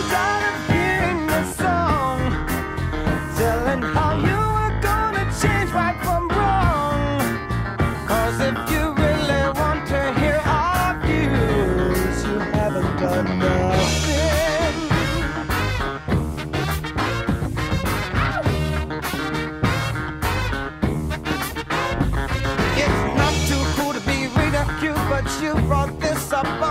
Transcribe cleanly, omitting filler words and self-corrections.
tired of hearing this song, telling how you were gonna change right from wrong. 'Cause if you really want to hear our views, you haven't done nothing. It's not too cool to be ridiculed, but you brought this up